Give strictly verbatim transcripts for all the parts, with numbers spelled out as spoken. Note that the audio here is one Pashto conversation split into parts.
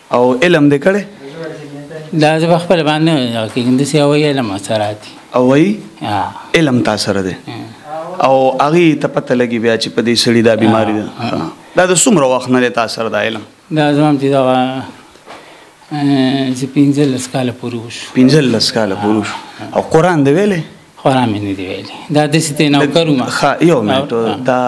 او علم دې کړی؟ دا زه په خپله باندې کېږم داسې هوایي علم ورسره دي. هوایي علم تا سره دی او هغې ته پته لګي بیا چې په دې سړي دا بیماري ده. دا د څومره وخت نه دی تا سره دا علم؟ دا زما چې دغه چې پنځلس کاله پورې وشو. پنځلس کاله پورې وشو. او قرآن دې ویلی؟ قرآن مې نه دی ویلی. دا داسې ته نوکر وم. یو منټ دا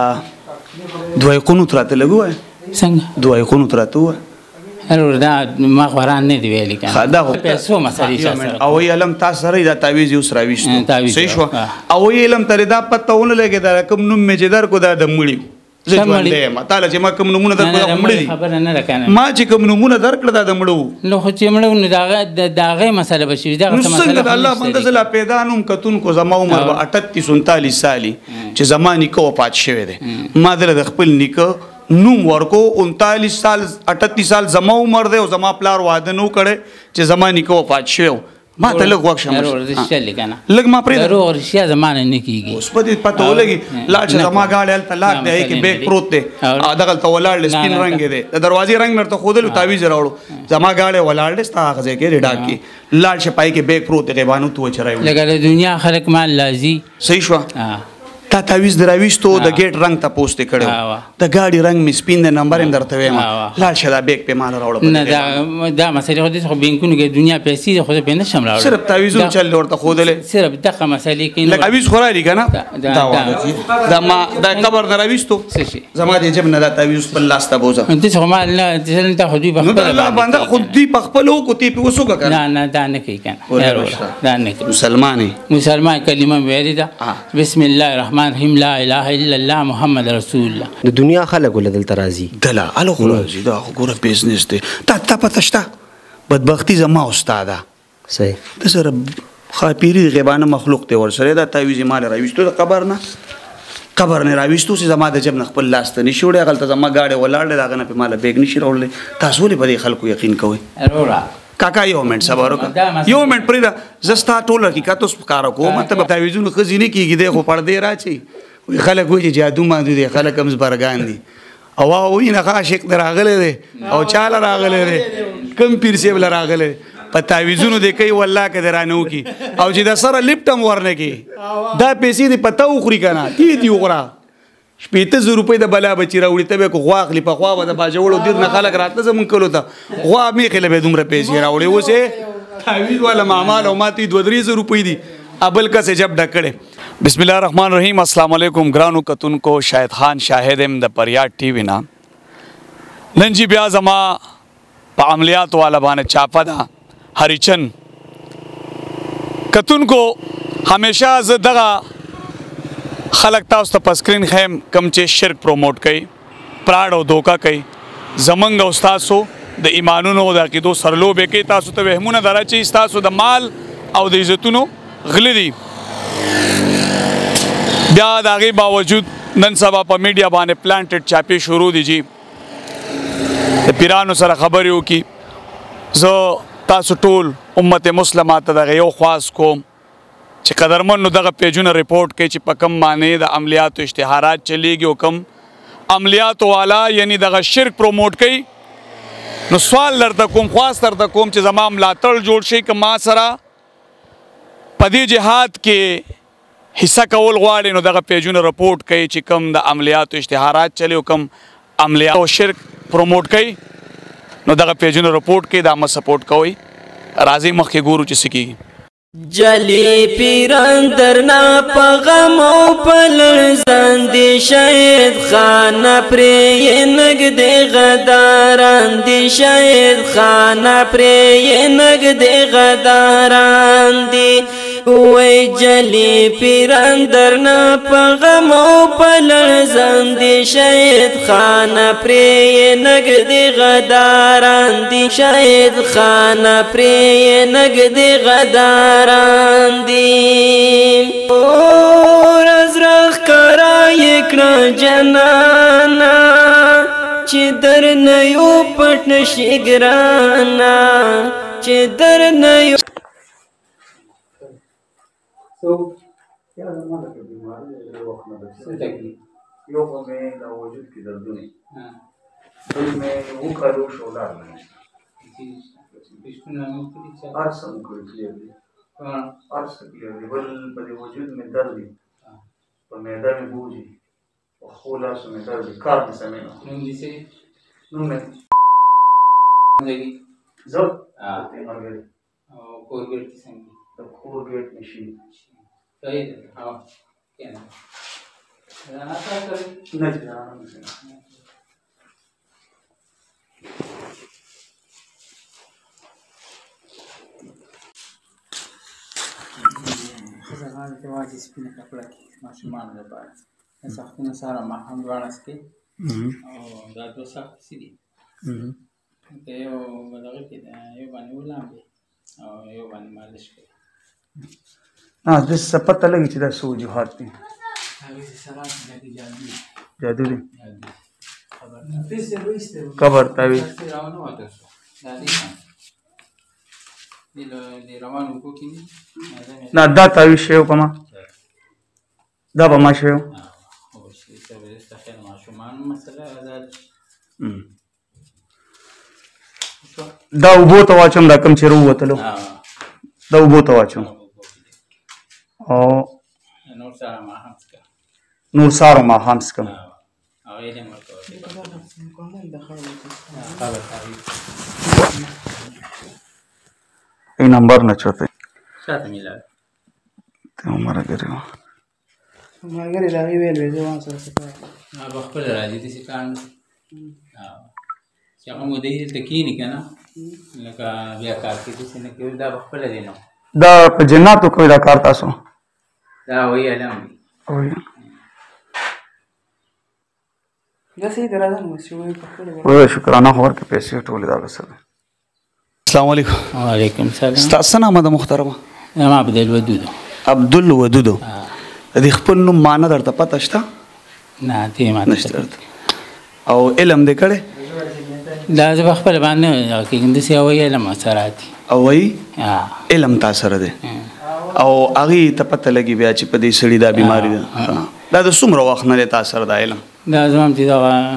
دوه قنوت راته لږ ووایه. څنګه؟ دوه قنوت راته ووایه. هلو دا ما قرآن نه دی ویلی کنه. دا خو پیسو مسلې چا سره. هوایي علم تا سره دا تعویض یې اوس راویستو. صحیح شوه. هوایي علم ته دا پته ونه لګېده کوم نوم مې چې درکړو دا د مړي و. زه ژوندی یم. تاله چې ما کوم نومونه درکړو دا مړه دي. خبره نه ده کنه. ما چې کوم نومونه درکړه دا د مړه وو. نو خو چې مړه و نو د هغې مسله به شي. دغه څه مسله څنګه د الله بنده زه لا پیدا نوم کتونکو زما عمر به اټتیس انتالیس سالي چې زما نیکه وفات شوی دی. ما دله د خپل نیکه نوم ورکو انتالیس سال اټتیس سال زما عمر دی او زما پلار واده نو کړی چې زما نیکه وفات شوی و. ما ته لږ وخت شمه لږ ما پرېږده. دروغ رښتیا زما نه نه کېږي. اوس په دې پته ولګي لاړ چې زما گاډی هلته لاک دی هغې کې بیګ پروت دی دغلته ولاړ دی سپین رنګ یې دی د دروازې رنګ مې ورته ښودلو تعویض یې راوړو زما گاډی ولاړ دی ستا هغه ځای کې دی ډاک کې لاړ چې پای کې بیګ پروت دی غیبانو تو وچرای لکه د دنیا خلک مال لازي. صحیح شوه. تا تعویض د راویستو د ګیټ رنګ ته پوسټ یې کړی و د ګاډي رنګ مې سپین دی نمبر یې درته ویم لاړ شه دا بیګ پې ماله راوړه. نه دا دا مسلې خو داسې خو بینکونو کې دنیا پیسې دي خو زه پې نه شم راوړلی. صرف تعویضونه چل ورته ښودلی صرف دغه مسلې کې لکه تعویض خو رالي که نه دا واده دا ما دا قبر نه راویستو زما د جب نه دا تعویض خپل لاس ته بوځه. داسې خو ما دلته خو دوی په نو د الله بنده خو دوی په خپل وکړو تی پې اوس وکړه که نه نه دا نه کوي که نه دا نه کوي. مسلمان یې مسلمان کلمه مې ویلې ده بسم الله الرحمن الرحیم لا اله الا الله محمد رسول الله. د دنیا خلک ول دلته راځي. دله هله خو راځي دا خو ګوره بزنس دی. تا تا پته شته بدبختي زما استاده صحیح د سره خاپیري غیبانه مخلوق دی ورسره دا تعویض یې ماله راویستو د قبر نه قبر نه راویستو چې زما د جب نه خپل لاس ته نشي وړی هغلته زما ګاډی ولاړ دی د هغه نه پې ماله بیګ نشي راوړلی. تاسو ولې په دې خلکو یقین کوئ؟ کاکا یو منټ صبر وکړه یو منټ پرېږده زه ستا ټول حقیقت اوس ښکاره کوم ته به تعویضونو ښځې نه کېږي دی خو پردې راچي خلک وایي چې جادو مادو دی خلک هم زبرګان دي او وایي نه عاشق دی راغلی دی او چاله راغلی دی کم پیر صاحب له راغلی دی په تعویضونو دی کوي والله که دی رانه وکړي او چې د سره لفټ هم ورنه کړي دا پیسې دې پته وخوري که نه تی دي وخوره شپېته زره روپۍ د بلا بچي راوړي ته به یې غوا اخلي په خوا به د باجوړو دیر نه خلک راتله زمونږ کلو ته غوا میخې له به یې دومره پیسې راوړي اوس یې تعویض والا معمال او ما ته دوه درې زره روپۍ دي ابل کس جب ډک کړی. بسم الله الرحمن الرحیم. السلام علیکم ګرانو کتونکو شاهد خان شاهد ام د پریاد ټي وي نه نن جی بیا زما په عملیات والا باندې چاپه ده هریچن کتونکو همیشه زه دغه خلق تاسو ته په سکرین ښیم کم چې شرک پروموټ کوي پراډ او دوکه کوي زمونږ او ستاسو د ایمانونو او د عقیدو سرلوبې کوي تاسو ته وهمونه در اچوي ستاسو د مال او د عزتونو غله دي. بیا د هغې باوجود نن سبا په میډیا باندې پلانټډ چاپې شروع دي جي د پیرانو سره خبرې وکړي. زه تاسو ټول امت مسلمه ته دغه یو خواست کوم چې قدرمن نو دغه پیجونه رپورټ کوي چې په کم معنی د عملیاتو اشتهارات چلیږي او کم عملیاتو والا یعنی دغه شرک پروموټ کوي. نو سوال درته کوم خواست درته کوم چې زما ملاتړ جوړ شي که ما سره په دې جهاد کې حصہ کول غواړي نو دغه پیجونه رپورټ کوي چې کم د عملیاتو اشتهارات چلی او کم عملیات او شرک پروموټ کوي نو دغه پیجونه رپورټ کوي دا مه سپورټ کوئ. راځئ مخکې ګورو چې څه کېږي. جلی پیران درنا پا غم او پلرزان دی شاید خانه پری نگ دی غداران دی شاید خانه پری نگ دی غداران دی وی جلی پیران درنا پا غم او پلرزان دی شاید خانه پری نگ دی غداران دی شاید خانه پری نگ دی غداران راندیم اور از رخ کرای کنا جنانا چی در نیو پت نشی گرانا چی در نیو سو کیا زمان لکه بیماری یو وخت نه ده یو خو مې د وجود کې دردونه بل مې وکړو شو لاړ هر څه مو کړي کلیر دي هر څه کلیر دي بل په دې وجود مې درد دي په معده مې بوجي په ښو لاسو مې درد دي کار مې سمې نه نوم دې څه نوم مې زه دې ملګري او کور ګېټ کې څنګه د کور ګېټ مې شي صحیح ده ها کېنه رانا کار کوي نه چې رانا مې زغال ته واجب سپینه کپړه کې ماشومان لپاره سختونه سره ما هم دواړه سکي او دا دوه سخت سي دي ته یو دغه کې یو باندې ولامبي او یو باندې مالش کوي ها د څه پته لګي چې دا څه وجوهات دي هغه سره د جادو جادو دي خبر نه پیسې وېسته قبر تعویض روانه واته دا دي د روانو کوکې نه دا تعویض شوی په ما دا به ما شوی دا اوبو ته واچوم دا کوم چې راووتلو دا اوبو ته واچوم او نور سهار ماښام څکم ای نمبر نه چوته شاته میلاد ته عمره ګرو ملګری دا ویل وې ځوان سره څه ما بخپل راځي دې څه کار نه چې هغه مو دې ته کینی کنه لکه بیا کار کې څه نه کوي دا بخپل دی نو دا په جناتو کوي دا کار تاسو دا وی علم وای دا سي درازه نو چې وې په خپل وای شکرانه هور کې پیسې ټولې دا وسره السلام علیکم وعلیکم السلام ستاسو نام د محترمه ما عبد الودود عبد الودود د خپل نوم معنا درته پته شته نه دې ما نشته او علم دې کړي دا زه خپل باندې کې د سی او علم سره دي او وای علم تاسو سره دی او هغه ته پته لګي بیا چې په دې سړي دا بیماری ده دا د څومره وخت نه تاسو سره دا علم دا زموږ چې دا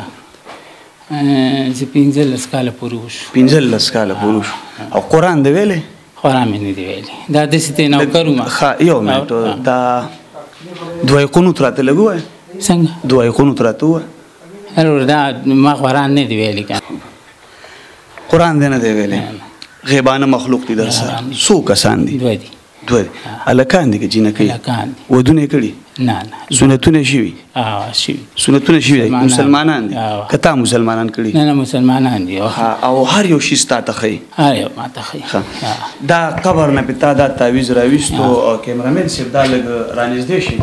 چې پنځه لس کاله پورې وشو پنځه لس کاله پورې وشو او قرآن دی ویلې قرآن مې نه دی ویلې دا داسې ته نوکر وم ښه یو منټ دا دوه قنوت راته لږ ووایه څنګه دوه قنوت راته ووایه هر دا ما قرآن نه دی ویلې کنه قرآن دی نه دی ویلې غیبانه مخلوق دي در سره څو کسان دي دوه دي دوه هلکان دي که جینکۍ هلکان دي ودونه یې کړي نه نه سنتونه شوي شوي سنتونه شوي دي مسلمانان دي که تا مسلمانان کړي نه نه مسلمانان دي او هر یو شي ستا ته ښیي هر یو ما ته ښیي دا قبر نه پې تا دا تعویض راویستو او کیمرامین صاحب دا لږ رانږدې شي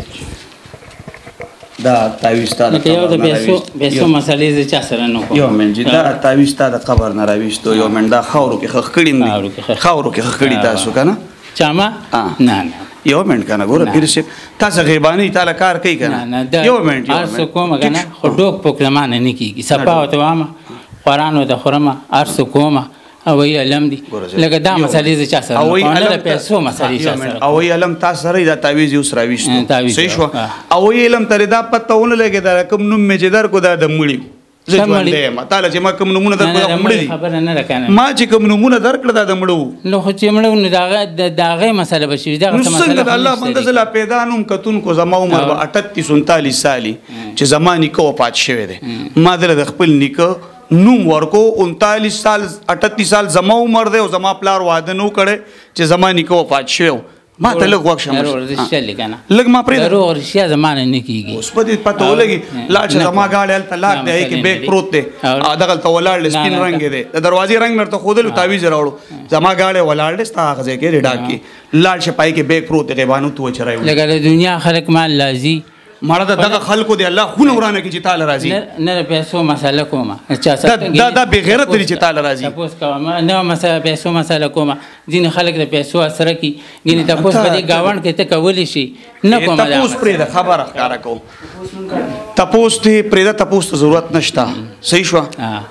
دا تعویض تا د یو د پیسو پیسو مسلې زه چا سره نه کوم یو منټ دا تعویض تا د قبر نه راویستو یو منټ دا خاورو کې ښخ کړي دي خاورو کې ښخ کړي تاسو که نه چا ما نه نه یو منټ کنه ګوره پیر صاحب تاسو غیباني تعالی کار کوي کنه یو منټ یو ارس کوم کنه خو ډوک پوکلمانه نه کیږي صفا او توامه قران او د خرمه ارس کوم او ی علم دی لکه دا مسلې چې چا سره او ی علم پیسو مسلې چا سره او ی علم تاسو سره دا تعویض یو سره ویشتو صحیح شو او ی علم تر دا پته ونه لګی دا کوم نوم می چې در کو دا د مړی زه ژوندی یم تعالی چې ما کوم نومونه در کو مړی خبر نه راکنه ما چې کوم نومونه درکړه دا د مړو نو خو چې مړو نه دا دا غي مسله بشي دا مسله الله بنده زلا پیدا نوم کتون کو زما عمر اٹھتیس انتالیس سالي چې زماني کو پات شوی دی ما دل د خپل نیکه نوم ورکو انتالیس سال اٹھتیس سال زما عمر دی او زما پلار واده نو کړي چې زماني کو پات شوی ما ته لږ وخت شم لږ ما پرې ضرور رښتیا زمانه نه کیږي اوس په دې پته ولګي لاړ چې زما گاډي هلته لاک دی کې بیگ پروت دی دغلته ولاړ دی سپین رنګ دی د دروازې رنګ مرته ښودلو تعویض راوړو زما گاډي ولاړ دی ستا هغه ځای کې ډاک کې لاړ چې پای کې بیگ پروت دی غیبانو تو چرایو لکه د دنیا خلک مال لازي مړه د دغه خلکو دی الله خونه ورانه کې چې تعالی راځي نه پیسو مسله کومه دا دا بې غیرت دی چې تعالی راځي تاسو کوم نه مسله پیسو مسله کومه ځین خلک د پیسو اثر کی ګینه تاسو په دې گاوند کې ته کولی شي نه کومه تاسو پرې د خبره ښکارا کو تاسو ته پرې د تاسو ضرورت نشته صحیح شو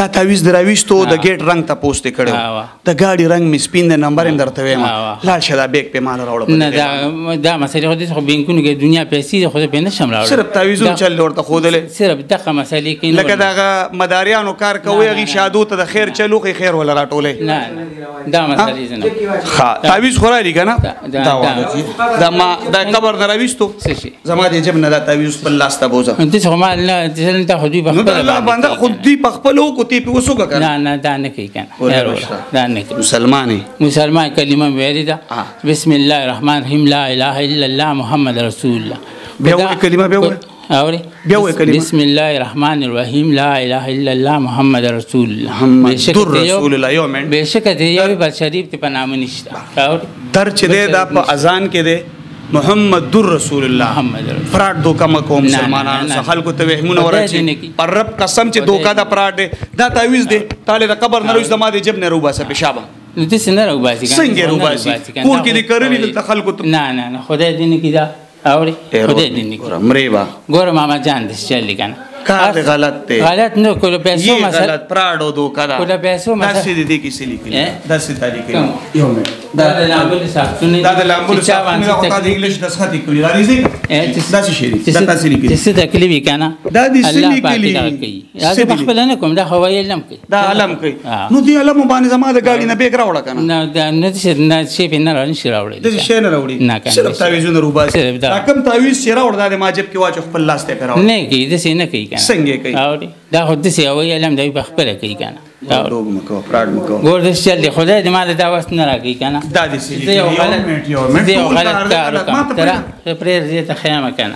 دا تعویض د راویستو د ګیټ رنګ ته پوسټ کړو د ګاډي رنګ می سپین د نمبر هم درته وایم لاړ شه دا بیگ په مال راوړم نه دا دا مسئله خو دې خو بینکونو کې دنیا پیسې خو په نه شم راوړل صرف تعویضونه چل ورته خودلې صرف دغه مسئله کې لکه دا مداریانو کار کوي غي شادو ته د خیر چلو خي خیر ولا راټولې نه دا مسئله نه ها تعویض خورا دي کنه دا دا ما دا قبر دراويستو زما دې جب نه دا تعویض په لاس ته بوزه انت څو ما نه ته خو دې بخبل الله باندې خو دې بخبلو کو تی په وسوګه کنه نه نه دا نه کوي کنه دا نه کوي مسلمانې مسلمان کلمه ویلې ده بسم الله الرحمن الرحیم لا اله الا الله محمد رسول الله بیا وې کلمه بیا وې اوري بیا وې کلمه بسم الله الرحمن الرحیم لا اله الا الله محمد رسول الله محمد رسول الله یوم بهشکه دې یو بل شریف ته په نام نشته اوري در چې دې دا په اذان کې دې محمد رسول الله محمد فراډ دوکا مکو مسلمانانو خلکو ته وهمونه ورچی پر رب قسم چې دوکا دا فراډ دا تعویض دې تعالی د قبر نه روز زما دې جب نه روباسه پیشابه نو دې څنګه روباسي څنګه روباسي کور کې دې کرلی د خلکو نه نه نه خدای دې نه کیدا اوري خدای دې نه کیدا مریبا ګور ماما جان دې چلی کنه کار غلط ته غلط نه کوله پیسو مسله غلط فراډ دوکا دا کوله پیسو مسله داسې دې کې سلی کې داسې تاریخ یو منټ دا د لامبل ساختونه دا د لامبل ساختونه دا د انګلیش د سختی کوي راځي دا څه شي دا تاسو لیکي چې څه تکلیف کنا دا د سلی کې دا خپل نه کوم دا هوایي علم کوي دا علم کوي نو دی علم باندې زما د ګاډي نه بیگ راوړه کنه نه دا نه څه نه شي په نه راځي شي راوړي د شي نه راوړي نه کنه صرف تعویذونه روباسي دا کم تعویذ شي راوړ دا د ماجب کې واچ خپل لاس ته راوړ نه کی د سینه کوي کنه څنګه کوي دا خو د سي هوایي علم دی په خپل کوي کنه روب مکو فراډ مکو ګور د شل دی خدای دې مال دا واست نه راکې کنه دا دې سلی یو غلط یو منټ یو غلط کار وکړه ترا پرې دې ته خیامه کنه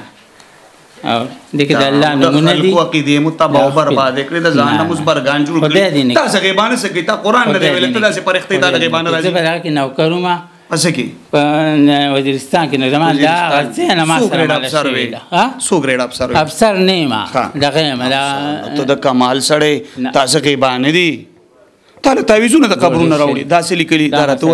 او دغه د الله نمونه دي خلق عقیده متبع او برباد کړی د ځان نموز برګان جوړ کړی تاسو غیبانه سګی تا قران نه دی ویل ته داسې پر اختیار غیبانه راځي زه برا کې نو کومه پس کې په وزیرستان کې نو زمان دا څه نه ما سره افسر وي ها سو ګریډ افسر افسر نه ما دغه ملا ته د کمال سره تاسو غیبانه دي تعالی تعویذونه د قبرونو راوړي داسې لیکلي دا راته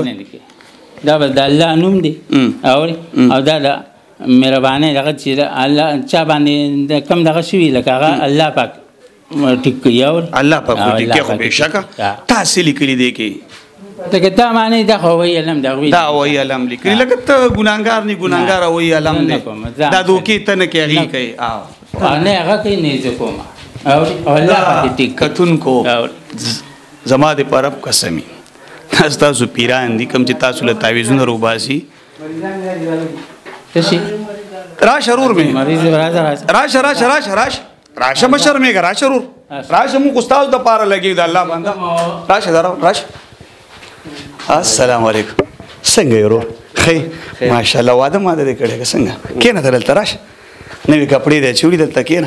دا بل د الله نوم دی او او دا د مهرباني دغه چې الله چا باندې کم دغه شوی لکه الله پاک ټیک یو الله پاک ټیک خو به شکه تاسو لیکلي دی کې دغه دا معنی دا خو وی علم دا وی دا وی علم لیکلي لکه ته ګناګار نه ګناګار وی علم دی دا دوکي ته نه کوي کوي او نه هغه کې نه ځکوم او الله پاک ټیک کتون کو زما د پرب قسمی تاسو پیران دي کوم چې تاسو له تعویذونه روباسي تشي راش شرور می مریض راځه راش راش راش راش راش مشر می راش شرور راش مو استاد د پاره لګي د الله باندې راش درو راش السلام علیکم څنګه یو خی ماشاءالله واده ماده دې کړه څنګه کینه دلته راش نوې کپڑے دې چوری دلته کینه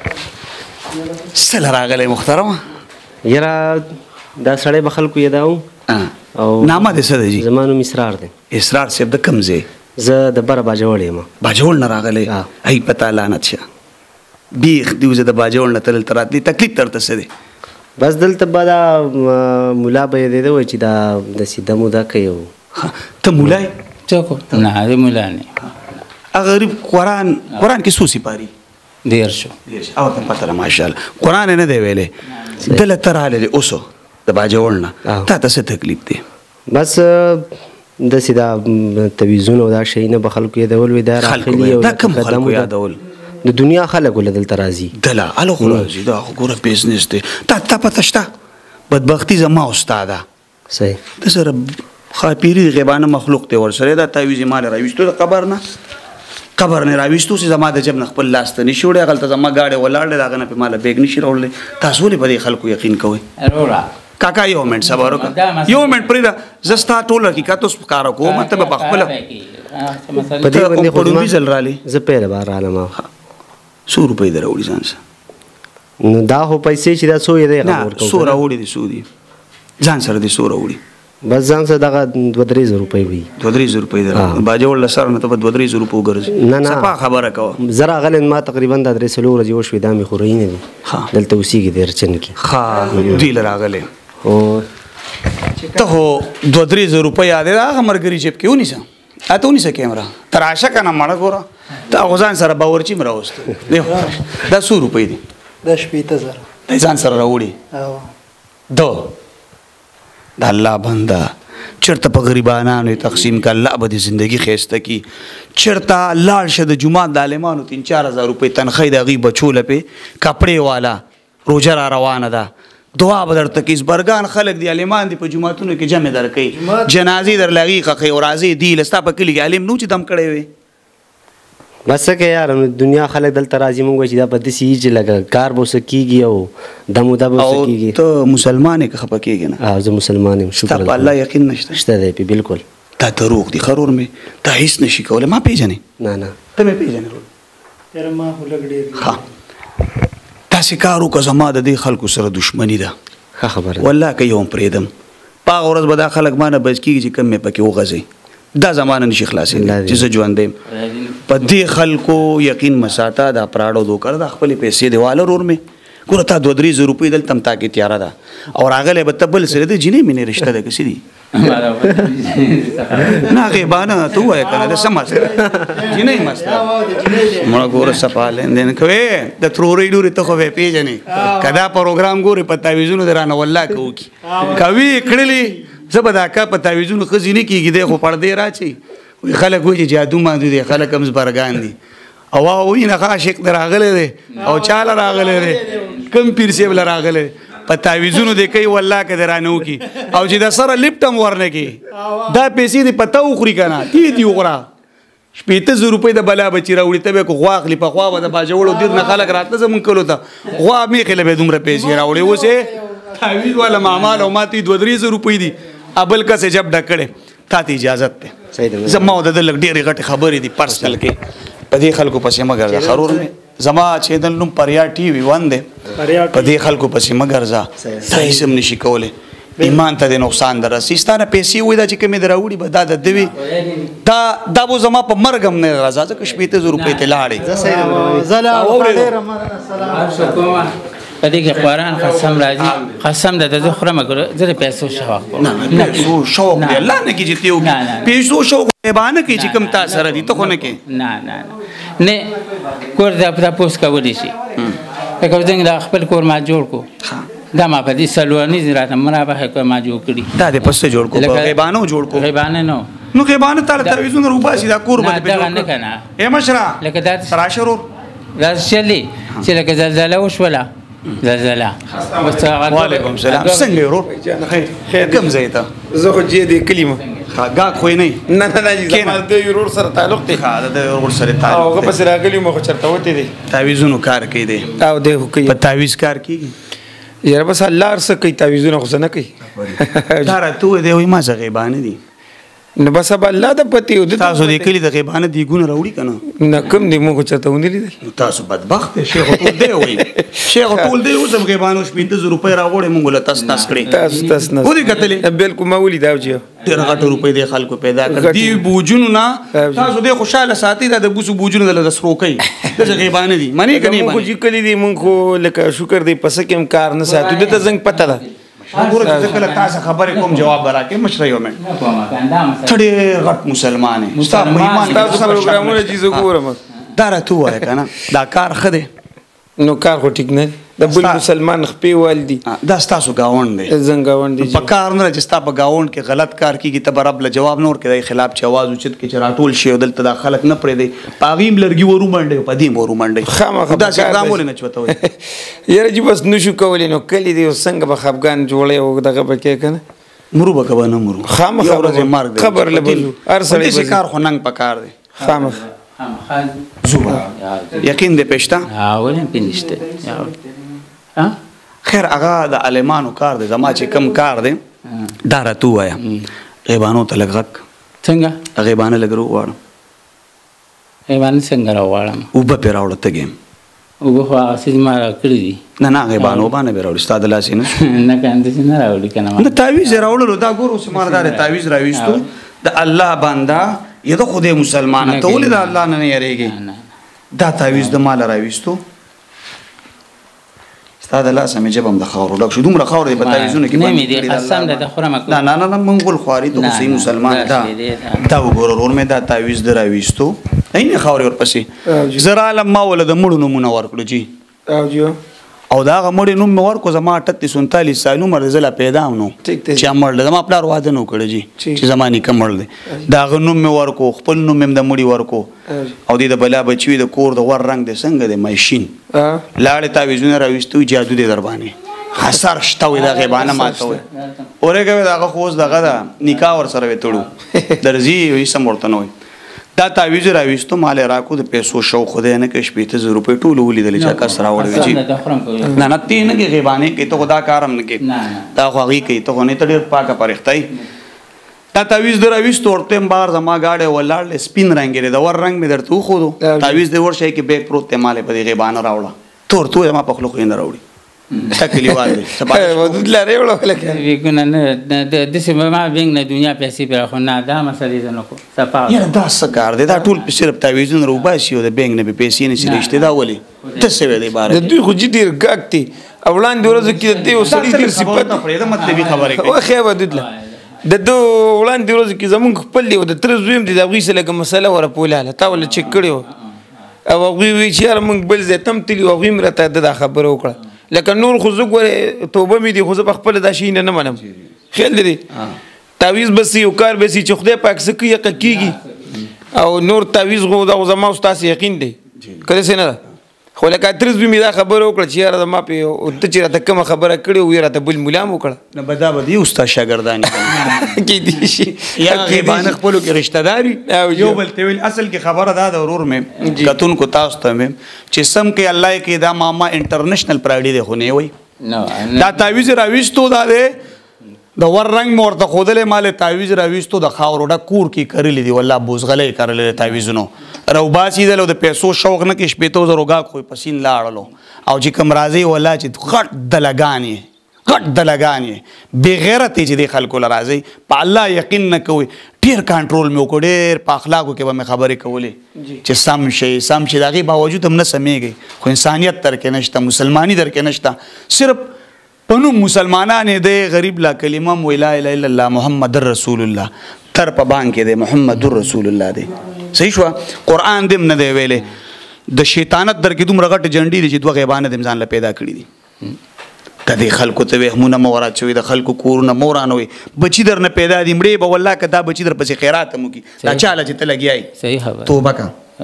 سره راغله محترمه یرا دا سړی بخل کو یداو او نامه دې څه دی زمانو مسرار دی اسرار صاحب د کمزه زه د بره باجوړ یم باجوړ نه راغلی ای پتا لعنت شه بیخ دیوزه د باجوړ نه تل تر دې تکلیف ترته څه دی بس دلته بعد مولا به دې دی چې دا د سیده مودا کوي ته مولای څوک نه دې مولا نه غریب قران قران کې سوسی پاری دیر شو دیر شو او ته پته ماشاءالله قران نه دی ویلې دل تر حاله اوسو د باجوړ نه تا ته څه تکلیف دی بس د سیدا تویزون او دا شي نه بخل کو یادول وي دا راخلی او دا کوم خلکو یادول د دنیا خلکو له دلته راځي دلا الو خو راځي دا ګوره بزنس دی تا ته پته شته بدبختی زما استاده صحیح د سره خاپيري غیبانه مخلوق ته ورسره دا تعویذ مال راويستو د قبر نه قبر نه راويستو چې زما د جب نه خپل لاس ته نشوړې غلطه زما گاډي ولاړې داغه نه په مال بیگ نشي راوړل تاسو ولې په خلکو یقین کوئ ارورا کاکا یو منټ صبر وکړه یو منټ پرې زستا ټول حقیقت اوس کار کوم ته په خپل په دې باندې خو دې ځل رالي زه پیره بار عالم سو روپۍ دراوړي ځان سره نو دا هو پیسې چې دا سو یې دی نه سو راوړي دي سو دي ځان سره دي سو راوړي بس ځان سره دغه دوه درې زره روپۍ وي دوه درې زره روپۍ درا باجوړ لسر نه ته دوه درې زره روپۍ ګرځي نه نه صفه خبره کوه زرا غلن ما تقریبا د درې سلو ورځې وشوي دا مې خوري نه دي دلته اوسېږي د ارچن کې ها دوی لراغله او ته هو دوه درې زره روپۍ یاد ده هغه مرګري جيب کې ونیسه اته ونیسه کیمرا تراشه کنه مړ ګوره ته غزان سره باورچی مراوست دا سو روپۍ دي د شپې ته زره د ځان سره راوړي او دو د الله بنده چرته په غریبانانو تقسیم کا الله به زندگی خیسته کی چرته لاړ شه د جمعه د عالمانو تین چار هزار روپۍ تنخواه د هغوی بچو لپې کپړې والا روژه را روانه ده دعا به درته کوي زبرګان خلک دي عالمان دي په جوماتونو کې جمع در کوي جنازې در لغې خښې او راځې دي لستا په کلي کې عالم نو چې دم کړی وي بس څه کې یار دنیا خلک دلته راځي موږ وایي چې دا په داسې وي چې لکه کار به ورسه کېږي او دم و دا به ورسه کېږي او ته مسلمان یې که خفه کېږي نه او زه مسلمان یم ستا په الله یقین نشته شته دی پې بالکل دا دروغ دي ښه رور مې دا هېڅ نشي کولی ما پېژنې نه نه ته مې پېژنې رور یاره ما خو لږ ډېر ښه داسې کار وکړه زما د دې خلکو سره دشمني ده ښه خبره والله که یو هم پرېږدم په هغه ورځ به دا خلک ما نه بچ کېږي چې کم مې پکې وغځوي دا زمانه نشي خلاصېدلی چې زه ژوندی یم په دې خلکو یقین مه ساته دا پراډ او دوکر دا خپلې پیسې دی واله رور مې ګوره تا دوه درې زره روپۍ دلته هم تا کې تیاره ده او راغلی به ته بل سره د جینۍ مینې رشته ده که څه دي نه غیبانه ته ووایه که نه ده څه مسله جینۍ مسله مړه ګوره صفا لیندین کوې د ترورۍ لورې ته خو به یې پېژنې که دا پروګرام ګورې په تعویزونو د رانه والله که وکړي که وي کړلي زه به دا کار په تعویزونو ښځې نه کېږي دی خو پردې راچي وایي خلک وایي چې جادو مادو دی خلک هم زبرګان دي او وایي نه عاشق دی راغلی دی او چاله راغلی دی کم پیر صاحب له راغلی په تعویزونو دی کوي والله که دی رانه وکړي او چې د سره لفټ هم ورنه کړي دا پیسې دې په ته وخوري که نه تی دي وخوره شپېته زره روپۍ د بلا بچي راوړي ته به که غوا اخلي په خوا به د باجوړو دیر نه خلک راتله زمونږ کلو ته غوا مېخې له به دومره پیسې راوړي اوس یې تعویز والا معمال او ما ته دوه درې زره روپۍ دي ابل کس جب ډک کړې تا ته اجازت دی زما او د ده لږ ډېرې غټې خبرې دي پرسنل کې په دې خلکو پسې مه ګرځه ښه مې زما چینل نوم پریا ټي وي ون دی په دې خلکو پسې مه ګرځه دا هېڅ هم نشي کولی ایمان ته دې نقصان در رسي ستا نه پیسې وایي دا چې کومې دې راوړي به دا د ده وي دا دا به زما په مرګ هم نه راځه ځکه شپېته زره روپۍ ته لاړې په دې کې قرآن قسم راځي قسم ده زه خورم زه د پیسو شوق کوم نه پیسو شوق دی الله نه کړي چې ته وکړې پیسو شوق غیبانه کوي چې کوم تا سره دي ته خو نه کوې نه نه نه کور د تپوس کولی شي لکه څنګه د خپل کور ما جوړ کو دا ما په دې څلورنیز راته مرابحه کور ما جوړ کړي دا دې پس جوړ کو غیبانه جوړ کو غیبانه نو نو غیبانه تعالی تعویذونه روباسي دا کور باندې دا نه کنه اے مشرا لکه دا راشرور دا شلی چې لکه زلزله وشوله زلزله وعلیکم السلام څنګه ورور خیر کوم ځای ته زه خو جې دې کلي م ګاک خو یې نه نه نه نه زما د ورور سره تعلق دی ښه د ورور سره تعلق او هغه پسې راغلی مو خو چېرته وتی دی تعویذونو کار کوي دی او دی خو کوي په تعویذ کار کېږي یاره بس الله هر څه کوي تعویذونه خو څه نه کوي دا راته ووایي دی وایي ما څه غیبانه دي نو بس اب الله د پتی تاسو دې کلي د غیبانه دیګونه راوړي که نه نه کوم دی موږ چېرته ونه لیدل تاسو بدبخت دی شیخ ټول دی وایي شیخ ټول دی اوس هم غیبانو شپېته زره روپۍ راوړې موږ له تس تس کړې تاسو تاسو نه ودې کتلې بلکل ما ولید او چې ډېره غټه روپۍ دی خلکو پیدا کړ دي بوجونو نه تاسو دې خوشحاله ساتي دا د بوسو بوجونو د سرو کوي داسې غیبانه دي منې که نه موږ خو چې کلي دي موږ خو لکه شکر دی په څه کې هم کار نه ساتو دې ته زنګ پته ده ګوره چې زه کله تاسو خبرې کوم جواب به راکړې مشره یو مې ته ډېر غټ مسلمان یې ستا په ایمان کې تاسو پروګرامونه چې زه ګورم دا راته ووایه که نه دا کار ښه دی نو کار خو ټیک نه د بل مسلمان خپې والدي دا ستاسو ګاونډ دی زنګ ګاونډ دی په کار نه چې ستا په ګاونډ کې غلط کار کېږي ته به رب له جواب نه ورکړې د خلاف چې اواز اوچت کړي چې راټول شي او دلته دا خلک نه پرېږدي په هغې هم لرګي ورو منډوي په دې هم ورو منډوي خامخا داسې اقدام ولې نه چوته وایي یاره جي بس نشو کولی نو کلي دی څنګه به خفګان جوړی او دغه به کې که نه مرو به که به نه مرو خامخا یو ورځ یې مرګ دی خبر له بلو هر سړی داسې کار خو ننګ په کار دی خامخا زوبه یقین دې پېشته ولې پې نشته خیر هغه د عالمانو کار دی زما چې کم کار دی دا راته ووایه غیبانو ته لږ غږ څنګه غیبانه لږ وغواړم غیبانه څنګه راوغواړم اوبه پرې راوړه تږې یم اوبه خو هغه څه ما راکړي دي نه نه غیبانه اوبه نه به راوړي ستا د لاسې نه نه که همداسې نه راوړي که نه د تعویز یې راوړلو دا ګورو اوس مار دا دی تعویز راویستو د الله بنده یا د خدای مسلمانه ته ولې د الله نه نه یېرېږې دا تعویز د ماله راویستو ستا د لاسه مې جب هم د خاورو ډک شو دومره خاور دی په تعویزونو کې نه مې دی قسم ده د خورمه نه نه نه منګول خواري ته خو صحیح مسلمان دا دا وګوره ورور مې دا تعویز د راویستو عین خاورې ورپسې زه رالم ما وله د مړو نومونه ورکړو جي او جیو او دا هغه مړی نوم مې ورکړو زما اټتیس انتالیس سال عمر دی زه لا پیدا هم نو چې مړ دی زما پلار واده نه وکړی جي چې زما نیکه مړ دی د هغه نوم مې ورکړو خپل نوم مې د مړي ورکړو او دی د بلا بچي وي د کور د ور رنګ دی څنګه دی ماشین لاړې تاویزونه راویستو جادو دی در باندې حسر شته وي دا غیبانه ماته وي اورېږه وي د هغه خو اوس دغه ده نکاح ورسره وې تړو درځي وي سم ورته نه وي دا تعویز راویستو مال راکو د پیسو شوق خدای نه کې شپېته زره روپۍ ټول ولیدل چې کس راوړی جی نه نه تی نه کې غیبانې کوي ته خو دا کار هم نه کوي دا خو هغې کوي ته خو نه ته ډېر پاکه پرښتای دا تعویز د راویستو ورته بار زما گاډی ولاړ سپین رنګ دی د ور رنګ مې درته وښودو تعویز دی ورشی کې بیگ پروت دی مال یې په دې غیبانه راوړه تور تو زما په خوله خو یې نه راوړي تکلیوال دی ودود لري وړو لکه ویګونه نه د دسې ما بینګ نه دنیا پیسې پر خو نه دا مسلې زه نه کوم صفا یاره دا څه کار دی دا ټول صرف تعویزونه روباسي او د بینګ نه به پیسې نه شي رشته دا ولې ته څه ویلی باره د دوی خو جدي ډېر ګاګ دي او وړاندې ورځو کې د دې یو سړي ډېر صفت مطلبي خبرې کوي وښیه ودود له د ده وړاندې ورځو کې زمونږ خپل دی او د تره زوی هم دی د هغوی سره لږه مسله ورپولاله تا ولې چک کړې وه او هغوی وایي چې یاره موږ بل ځای ته هم تللي وو هغوی هم راته ده دا خبره وکړه لکه نور خو زه ګورې توبه مې دي خو زه په خپله دا شي نه نه منم خیال دی تعویز بس یو کار بس چې خدای پاک څه کوي هغه کېږي او نور تعویز خو دا زما او ستاسې یقین دی که داسې نه ده خو لکه اتریس بي مې دا خبره وکړه چې یاره زما پې ته چې راته کومه خبره کړې وي راته بل ملا هم وکړه نه به دا به دی استاد شاګرداني کېدای شي یا غیبانه خپلو کې رشته داري یو بل ته ویل اصل کې خبره دا د ورور مې کتونکو تاسو ته مې چې سم کې الله یې کې دا ماما انټرنیشنل پرایډي دی خو نه وایي دا تعویز راویستو دا دی د ور رنګ مې ورته ښودلی ما له تعویز راویستو د خاورو ډک کور کې کرلی دی والله بوزغلی یې کرلی دی تعویزونو روباسي دل او د پیسو شوق نه کې شپېته زرو ګاګ خو یې پسین لاړلو او چې کوم راځئ والله چې غټ دلګان یې غټ دلګان یې بېغیرت یې چې دې خلکو له راځئ په الله یقین نه کوئ ډېر کنټرول مې وکړو ډېر په اخلاقو کې به مې خبرې کولې چې سم شي سم شي د هغې باوجود هم نه سمېږئ خو انسانیت در کې نشته مسلماني در کې نشته صرف په نوم مسلمانان دی غریب لا کلمه مو لا اله الا الله محمد رسول الله تر په بانک دی محمد رسول الله دی صحیح شو قرآن دې نه دی ویلې د شیطانت در کې دومره غټ جنډې دي چې دوه غیبانه دې ځان له پیدا کړي دي د دې خلکو ته وهمونه مو ورات شوي د خلکو کورونه مو ورانوي بچي در نه پیدا دي مړې به والله که دا بچي در پسې خیرات هم وکړي دا چاله چې ته لګیایي صحیح خبره توبه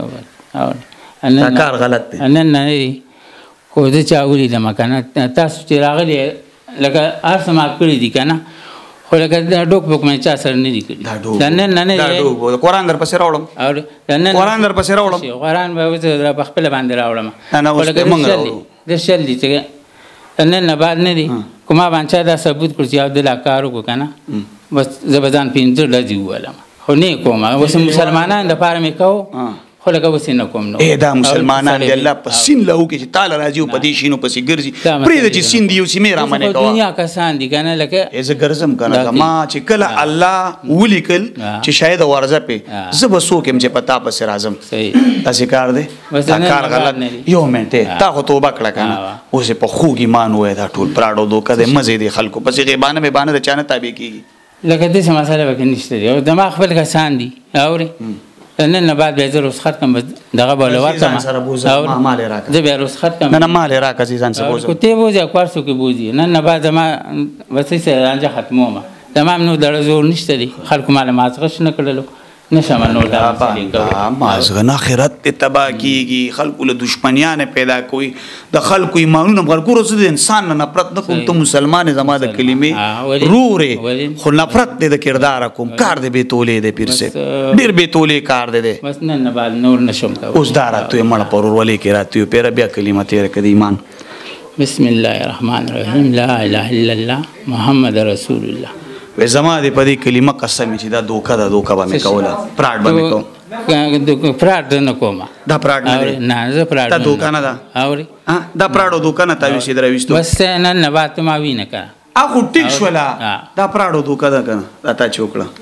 که دا کار غلط دی نن نه خو زه چا ولیدم که نه تاسو چې راغلي لکه هر څه ما کړي دي که نه خو لکه دا ډوک بوک مې چا سره نه دي کړي دا نن نه دا قرآن در پسې راوړم قرآن در پسې راوړم قرآن به اوس په خپله باندې راوړم نه نه اوس به موږ راوړو د شل دي چې نن نه بعد نه دي که ما باندې چا دا ثبوت کړو چې یو د لا کار وکړو که نه بس زه به ځان پنځه ډزې وولم خو نه یې کوم اوس مسلمانانو دپاره مې کوو خو لکه اوس یې نه کوم نو ای دا مسلمانان دی الله په سین له وکړي چې تاله راځي او په دې شینو پسې ګرځي پرېږده چې سین دي یو سیمې رامنې کوه دنیا کسان دي که نه لکه ای زه ګرځم که نه ما چې کله الله ولیکل چې شاید ورځه پې زه به څوک یم چې په تا پسې راځم داسې کار دی دا کار غلط یو منټ تا خو توبه کړه که نه اوس یې په خوږ ایمان ووایه دا ټول پراډو دوکه دی مزې دی خلکو پسې غیبانه مېبانه د چا نه تابع کېږي لکه داسې مسله پکې نشته دی او دما خپل کسان دي اورې نن نه بعد بیا زه رخصت کړم دغه به له ورکړم زه بیا رخصت کړم نه نه مال یې راکړه چې ځان سره بوځم خو تی بوځي او کار څوک یې بوځي نن نه بعد زما بس هېڅ رانجه ختموم زما هم نو دړه زور نشته دی خلکو ماله مازغه شنه کړلو نشم نور دا مازغه نه آخرت دې تباه کېږي خلکو له دشمنیانې پیدا کوي د خلکو ایمانونه غرګورو زه د انسان نه نفرت نه کوم ته مسلمان یې زما د کلمې رورې خو نفرت دې د کرداره کوم کار دې بې تولې دی پیر صاحب ډېر بې تولې کار دی دی بس نن نه بعد نور نشم کولی اوس دا راته یې مړه په ورورولۍ کې راته یو پیره بیا کلمه تېره کړه د ایمان بسم الله الرحمن الرحیم لا اله الا الله محمد رسول الله وې زما دې په دې کلمه قسم چې دا دوکه ده دوکه به مې کوله پراډ به مې کوم پراډ نه کوم دا پراډ نه نه زه پراډ دا دوکه نه ده اورې دا پراډو دوکه نه تعویز یې دراویستو بس نن نه بعد ته ما وینه کړه هغه ټیک شوله دا پراډو دوکه ده که نه دا تا چې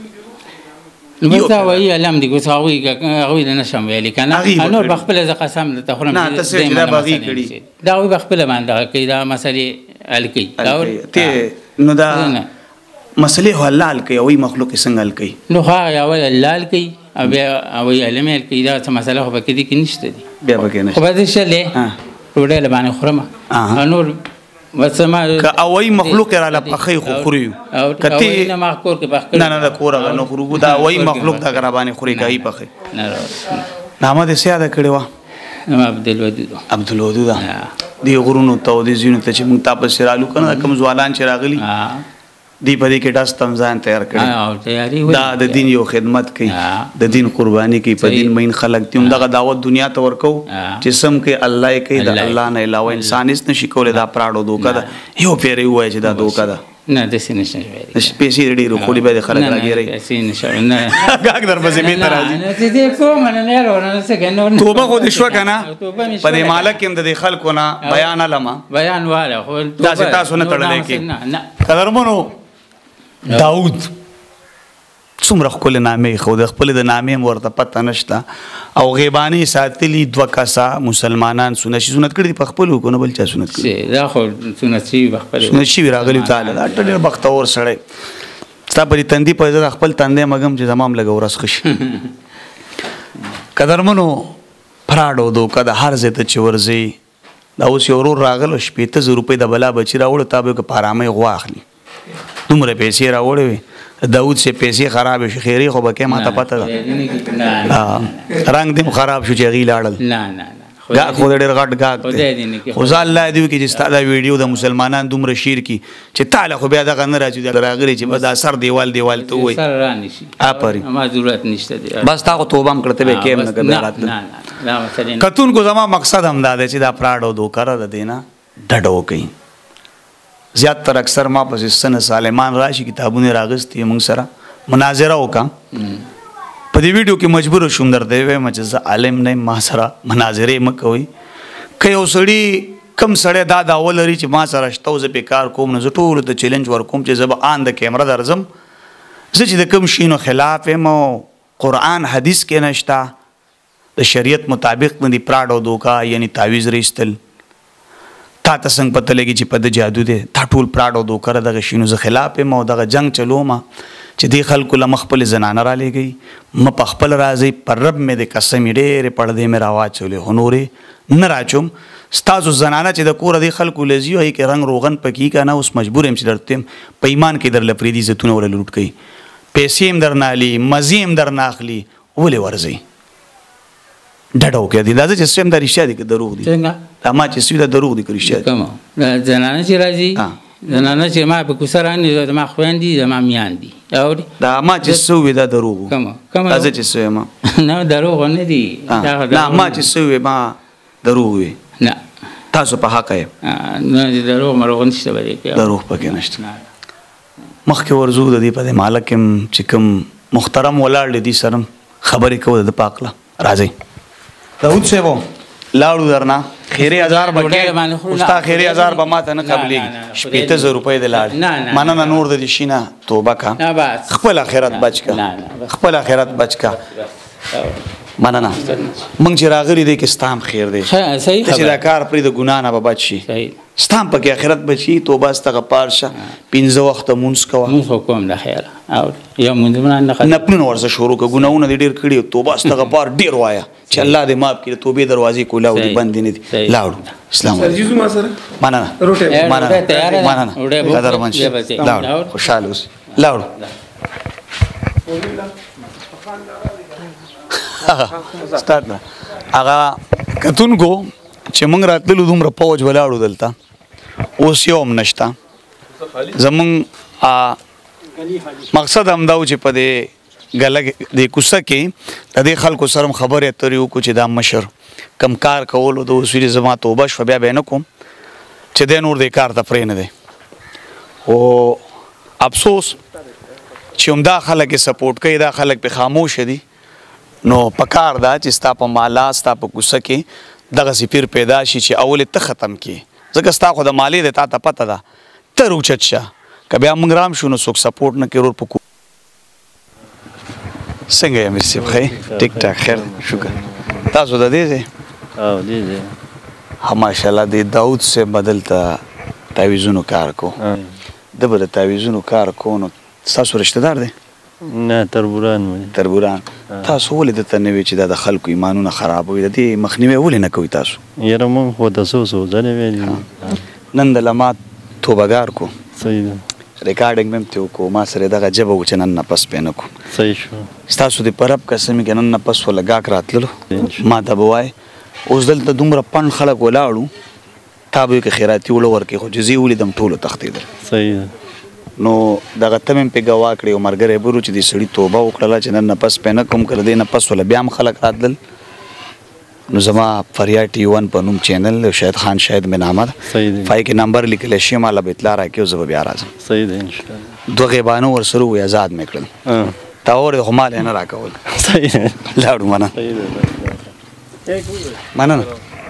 وکړه نو بس دا وایي علم دي اوس هغوی هغوی نه نشم ویلی که نه نور به خپله زه قسم درته خورم نه ته صرف چې دا به هغې کړي دا هغوی به خپله باندې دغه کوي دا مسلې حل کوي نو دا مسلې خو الله حل کوي او مخلوق یې څنګه حل کوي نو خو هغه اول الله حل کوي او بیا هغوی علم حل کوي دا څه مسله خو پکې دي کې نشته دي بیا پکې نشته خو به زه شلې ډوډۍ له باندې خورم اها. نور بس ما که اوای مخلوق را له پخې خو خوري او کتی نه ما کور کې پخ نه نه د کور هغه نه خورو دا اوای مخلوق د غره باندې خوري کوي پخې نه نامه دې سیاده کړی و ما عبدالودود عبدالودود دی غرونو ته د زینو ته چې موږ تاسو رالو کنه کوم ځوالان چې راغلي دی په دې کې داس تمزان تیار کړي او تیاری دا د دین یو خدمت کوي د دین قرباني کوي په دین مین خلق تیم دغه دعوت دنیا ته ورکو چې سم کې الله یې کوي د الله نه علاوه انسان هیڅ نشي کولای دا پراړو دوکا دا یو پیری وای چې دا دوکا دا نه د سینې نشوي د پیسې ډېر خولي به خلک راګيري پیسې نشوي نه ګاګ در په زمين ته راځي نه دې کوم نه نه ورونه څه کنه توبه خو دې شو کنه په دې مالک هم د خلکو نه بیان علما بیان واله خو دا چې تاسو نه تړلې کې نه نه قدرمنو داود څومره خپل نامې خو د خپل د نامې ورته پته نشته او غیبانی ساتلی دوه کسا مسلمانان سنت سنت کړي په خپل کو نه بل چا سنت کړي دا خو سنت شي په خپل سنت شي راغلی تعالی دا ډېر بختور سره ستا په تندې په ځای خپل تندې مګم چې زمام لګ ورس خوشي قدرمنو پراډو دوکا د هر ځای ته چورځي دا اوس یو ورور راغلو شپېته زره روپۍ د بلا بچی راوړ تابه که پارامې غوا اخلي دومره پیسې راوړې وي داود سے پیسې خراب شي خیری خو به کې ما ته پته ده رنگ دې خراب شو چې غی لاړل نه نه غا خو ډېر غټ غاګ دی خو ځا الله دې کې چې ستاسو ویډیو د مسلمانان دومره شیر کی چې تعالی خو بیا دغه نه راځي د راغلي چې بس اثر دیوال دیوال ته وای سر رانی شي اپری ما ضرورت نشته دی بس تا توبه هم کړته به کې نه کړه نه نه دا مثلا کتون کو زما مقصد هم دا دی چې دا پراډو دوکره د دینه ډډو کوي زیات تر اکثر ما پس سن سالمان راشي کتابونه راغستې موږ سره مناظره وکم په دې ویډیو کې مجبور شوم درته وایم چې زه عالم نه ما سره مناظره مکوي که یو سړی کم سړی دا دا ولري چې ما سره شته زه په کار کوم نه زه ټول ته چیلنج ورکوم چې زه به آن د کیمرا درځم زه چې د کم شینو خلاف یم قرآن حدیث کې نشته د شریعت مطابق نه دی پراډو دوکا یعنی تعویز رېستل تا ته څنګه پته لګي چې په د جادو دی تا ټول پراډو دوکره دغه شینو زه خلاف یم او دغه جنگ چلوم چې دې خلکو له مخ خپل زنانه را لېږئ م په خپل راځئ پر رب مې د قسمې ډېرې پړدې مې راواچولې خو نورې نه راچوم ستاسو زنانه چې د کوره دې خلکو له ځي هغې کې رنګ روغن پکې که نه اوس مجبور یم چې درته یم په ایمان کې درله پرېږدي عزتونه ورله لوټ کوي پیسې هم درنه اخلي مزې هم درنه اخلي ولې ورځئ ډډه وکړه دي دا چې سم دا رښتیا دي که دروغ دي څنګه دا ما چې سوي دا دروغ دي که رښتیا دي کوم زنانه چې راځي زنانه چې ما په کوڅه راني زما خویندې زما میان دي اوري دا ما چې سوي دا دروغ کوم کوم دا چې سوي ما نه دروغ نه دي نه ما چې سوي ما دروغ وي نه تاسو په حق یې نه دروغ مروغ نشته به کې دروغ پکې نشته مخکې ورزو د دې په مالک چې کوم محترم ولاړ دي سره خبرې کوو د پاکله راځي داود صاحب لاړو درنا خیری هزار بکې استا خیری هزار به ماته نه قبلېږي شپېته زره روپۍ دې لاړ مننه نور د دې شینه توبه کا خپل آخرت بچ کا خپل آخرت بچ کا مننه موږ چې راغلي دی کې ستام خیر دی چې دا کار پرې د ګناه نه به بچ شي ستام پکې آخرت بچي توبه استغفار شه پنځه وخته مونځ کوه مونځ کوم د خیر او یو مونځ نه نپلونه ورځه شروع که ګناهونه دې ډېر کړي توبه استغفار ډېر وایه چې الله دې معاف کړي توبې دروازې کولاو دې بندې نه دي لاړو اسلام مننه مننه مننه قدرمن شي لاړو خوشحاله اوسئ لاړو ستارت نه هغه کتونکو چې موږ راتللو دومره پوج ولاړو دلته اوس یو هم نشته زموږ مقصد همدا و چې په دې ګله د کوڅه کې د دې خلکو سره هم خبرې اترې وکړو چې دا مشر کم کار کولو د اوس ویلې زما توبه شوه بیا به یې نه کوم چې دی نور دې کار ته پرې نه دی خو افسوس چې همدا خلک یې سپورټ کوي دا خلک پې خاموشه دي نو پکار دا چې ستا په مالا ستا په کوڅه کې دغسې پیر پیدا شي چې اول ته ختم کړي ځکه ستا خو د مالې دی تا ته پته ده ته روچت شه که بیا موږ رام شو نو څوک سپورټ نه کوي ورور په څنګه یې امیر صاحب ښه ټیک ټاک خیر شکر تاسو د دې ځای او دې ځای ماشاءالله د داود صاحب بدل ته تعویزونو کار کو د به د تعویزونو کار کو نو ستاسو رشته دار دی نه تربوران مې تربوران تاسو ولې دلته نه وی چې دا د خلکو ایمانونه خرابوي د دې مخنیوی ولې نه کوئ تاسو یاره مونږ خو د څو څو ځلې ویلي نن د لمات توبهګار کو صحیح ده ریکارډینګ مې هم ترې وکړو ما سره دغه ژبه و چې نن نفس پې نه کړو صحیح شو ستاسو د پرب قسم کې نن نفس وله ګاک راتللو ما ته به وایي اوس دلته دومره پڼ خلک ولاړو تا به وایي که خیراتي وله ورکړې خو چې زه یې ولیدم ټولو تښتېدل صحیح ده نو دغه ته مې پې ګواه کړې یو ملګری برو چې دې سړي توبه وکړله چې نن نفس پې نه کوم که د دې نفس وله بیا هم خلک راتلل نو زما فریاد ټي ون په نوم چینل دی شاهد خان شاهد مې نامه ده پای کې نمبر لیکلی شي ماله به اطلاع راکړي او زه به بیا راځم صحیح ده انشاءالله دوه غیبانه ورسره ووایي ازاد مې کړل تا اورې خو مال یې نه راکول صحیح ده لاړو مننه صحیح ده مننه